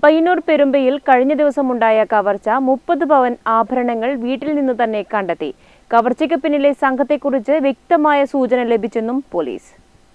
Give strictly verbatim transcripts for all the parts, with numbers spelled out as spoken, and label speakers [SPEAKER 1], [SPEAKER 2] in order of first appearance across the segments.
[SPEAKER 1] പയ്യന്നൂർ പെരുമ്പയിൽ കഴിഞ്ഞ ദിവസമുണ്ടായ കവർച്ച മുപ്പത് പവൻ ആഭരണങ്ങൾ വീട്ടിൽ നിന്ന് തന്നെ കണ്ടെത്തി. കവർച്ചയ്ക്ക് പിന്നിലെ സംഘത്തെക്കുറിച്ച് വ്യക്തമായ സൂചന ലഭിച്ചെന്നും പോലീസ്.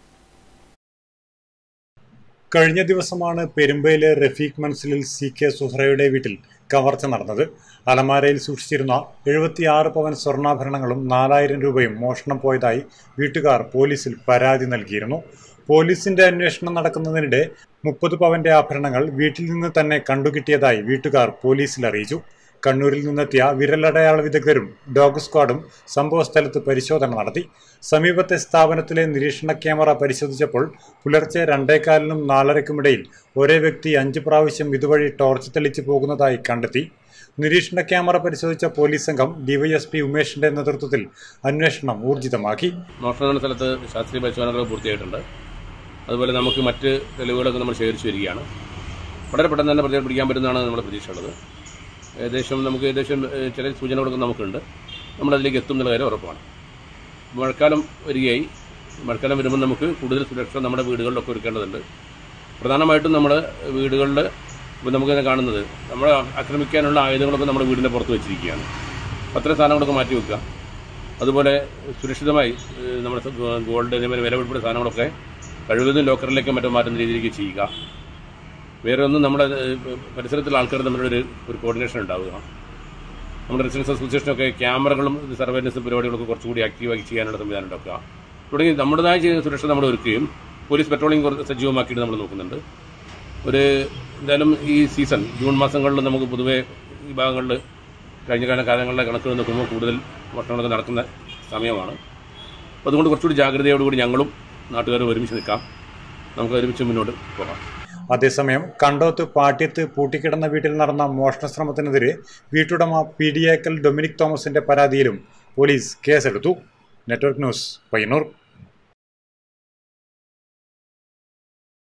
[SPEAKER 2] കഴിഞ്ഞ ദിവസമാണ് പെരുമ്പയിലെ റഫീഖ് മൻസിലിൽ സി കെ സുഹറയുടെ വീട്ടിൽ കവർച്ച നടന്നത്. അലമാരയിൽ സൂക്ഷിച്ചിരുന്ന എഴുപത്തിയാറ് പവൻ സ്വർണ്ണാഭരണങ്ങളും നാലായിരം രൂപയും മോഷണം പോയതായി വീട്ടുകാർ പോലീസിൽ പരാതി നൽകിയിരുന്നു. പോലീസിന്റെ അന്വേഷണം നടക്കുന്നതിനിടെ മുപ്പത് പവന്റെ ആഭരണങ്ങൾ വീട്ടിൽ നിന്ന് തന്നെ കണ്ടുകിട്ടിയതായി വീട്ടുകാർ പോലീസിൽ അറിയിച്ചു. കണ്ണൂരിൽ നിന്നെത്തിയ വിരലടയാള വിദഗ്ധരും ഡോഗ് സ്ക്വാഡും സംഭവസ്ഥലത്ത് പരിശോധന നടത്തി. സമീപത്തെ സ്ഥാപനത്തിലെ നിരീക്ഷണ ക്യാമറ പരിശോധിച്ചപ്പോൾ പുലർച്ചെ രണ്ടേകാലിനും നാലരയ്ക്കുമിടയിൽ ഒരേ വ്യക്തി അഞ്ച് പ്രാവശ്യം ഇതുവഴി ടോർച്ച് തെളിച്ചു പോകുന്നതായി കണ്ടെത്തി. നിരീക്ഷണ ക്യാമറ പരിശോധിച്ച പോലീസ് സംഘം ഡിവൈഎസ്പി ഉമേഷിന്റെ നേതൃത്വത്തിൽ അന്വേഷണം ഊർജിതമാക്കി.
[SPEAKER 3] മോഷണ സ്ഥലത്ത് ശാസ്ത്രീയ പരിശോധനകൾ പൂർത്തിയായിട്ടുണ്ട്. അതുപോലെ നമുക്ക് മറ്റ് തെളിവുകളൊക്കെ നമ്മൾ ശേഖരിച്ചു വരികയാണ്. വളരെ പെട്ടെന്ന് തന്നെ പ്രതിയെ പിടിക്കാൻ പറ്റുന്നതാണ് നമ്മുടെ പ്രതീക്ഷയുള്ളത്. ഏകദേശം നമുക്ക് ഏകദേശം ചില സൂചനകളൊക്കെ നമുക്കുണ്ട്. നമ്മളതിലേക്ക് എത്തും എന്നുള്ള കാര്യം ഉറപ്പാണ്. മഴക്കാലം വരികയായി. മഴക്കാലം വരുമ്പോൾ നമുക്ക് കൂടുതൽ സുരക്ഷ നമ്മുടെ വീടുകളിലൊക്കെ ഒരുക്കേണ്ടതുണ്ട്. പ്രധാനമായിട്ടും നമ്മുടെ വീടുകളിൽ ഇപ്പോൾ നമുക്ക് തന്നെ കാണുന്നത് നമ്മളെ ആക്രമിക്കാനുള്ള ആയുധങ്ങളൊക്കെ നമ്മുടെ വീടിൻ്റെ പുറത്ത് വെച്ചിരിക്കുകയാണ്. അത്തരം സാധനങ്ങളൊക്കെ മാറ്റി വെക്കുക. അതുപോലെ സുരക്ഷിതമായി നമ്മുടെ ഗോൾഡ് അതേപോലെ വില ഉൾപ്പെടെ സാധനങ്ങളൊക്കെ കഴിവതും ലോക്കറിലേക്ക് മറ്റും മാറ്റുന്ന രീതിയിലേക്ക് ചെയ്യുക. വേറെ ഒന്നും നമ്മുടെ പരിസരത്തുള്ള ആൾക്കാർ തമ്മിലൊരു ഒരു കോർഡിനേഷൻ ഉണ്ടാവുക. നമ്മുടെ റെസിഡൻസ് അസോസിയേഷനൊക്കെ ക്യാമറകളും സർവൈലൻസ് പരിപാടികളൊക്കെ കുറച്ചുകൂടി ആക്റ്റീവായി ചെയ്യാനുള്ള സംവിധാനം ഉണ്ടാക്കുക. തുടങ്ങി നമ്മുടേതായ ചെയ്യുന്ന സുരക്ഷ നമ്മൾ ഒരുക്കുകയും പോലീസ് പെട്രോളിംഗ് കുറച്ച് സജീവമാക്കിയിട്ട് നമ്മൾ നോക്കുന്നുണ്ട്. ഒരു എന്തായാലും ഈ സീസൺ ജൂൺ മാസങ്ങളിൽ നമുക്ക് പൊതുവെ ഈ ഭാഗങ്ങളിൽ കഴിഞ്ഞ കാല കാലങ്ങളിലെ കണക്കുകൾ നോക്കുമ്പോൾ കൂടുതൽ മോഷണങ്ങളൊക്കെ നടക്കുന്ന സമയമാണ്. അപ്പോൾ അതുകൊണ്ട് കുറച്ചുകൂടി ജാഗ്രതയോടുകൂടി ഞങ്ങളും നാട്ടുകാർ ഒരുമിച്ച് നിൽക്കാം. നമുക്ക് ഒരുമിച്ച് മുന്നോട്ട് പോകാം.
[SPEAKER 2] അതേസമയം കണ്ടോത്ത് പാട്യത്ത് പൂട്ടിക്കിടന്ന വീട്ടിൽ നടന്ന മോഷണ ശ്രമത്തിനെതിരെ വീട്ടുടമ പി ഡി ഏക്കൽ ഡൊമിനിക് തോമസിന്റെ പരാതിയിലും പോലീസ് കേസെടുത്തു. Network news, Payyanur.